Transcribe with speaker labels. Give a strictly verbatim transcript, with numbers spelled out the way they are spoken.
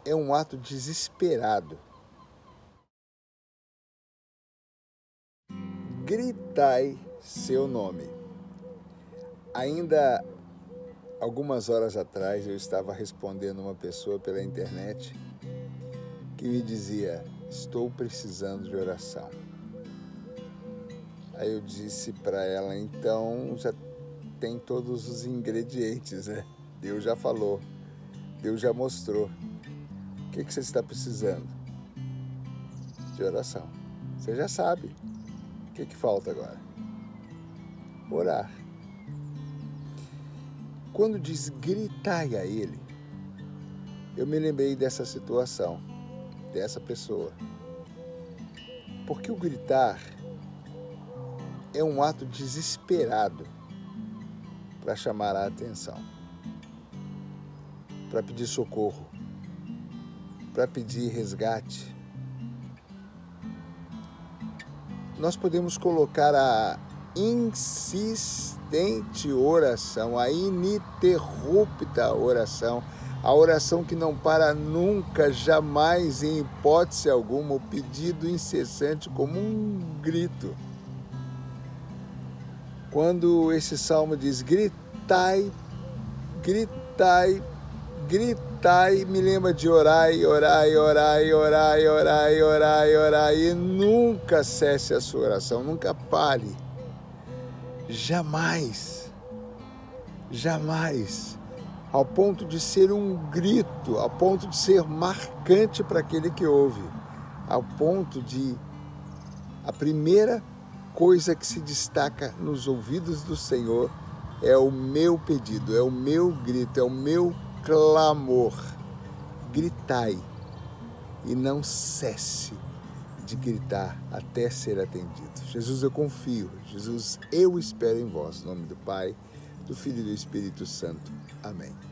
Speaker 1: é um ato desesperado. Gritai seu nome. Ainda algumas horas atrás eu estava respondendo uma pessoa pela internet que me dizia: estou precisando de oração. Aí eu disse para ela: então já tem todos os ingredientes, né? Deus já falou, Deus já mostrou. O que, que você está precisando? De oração. Você já sabe. O que, que falta agora? Orar. Quando diz gritai a Ele, eu me lembrei dessa situação, dessa pessoa. Porque o gritar é um ato desesperado para chamar a atenção, para pedir socorro, para pedir resgate. Nós podemos colocar a insistente oração, a ininterrupta oração, a oração que não para nunca, jamais, em hipótese alguma, o pedido incessante como um grito. Quando esse salmo diz gritai, gritai, gritai, me lembra de orai, orai, orai, orai, orai, orai, orai, e nunca cesse a sua oração, nunca pare. Jamais, jamais, ao ponto de ser um grito, ao ponto de ser marcante para aquele que ouve, ao ponto de a primeira coisa que se destaca nos ouvidos do Senhor é o meu pedido, é o meu grito, é o meu clamor. Gritai e não cesse de gritar até ser atendido. Jesus, eu confio. Jesus, eu espero em vós. Em nome do Pai, do Filho e do Espírito Santo. Amém.